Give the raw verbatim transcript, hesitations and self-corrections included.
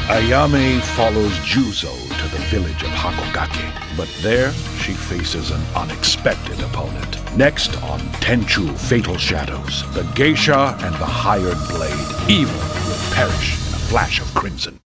Ayame follows Juzo to the village of Hakogake, but there she faces an unexpected opponent. Next on Tenchu Fatal Shadows, the geisha and the hired blade. Evil will perish in a flash of crimson.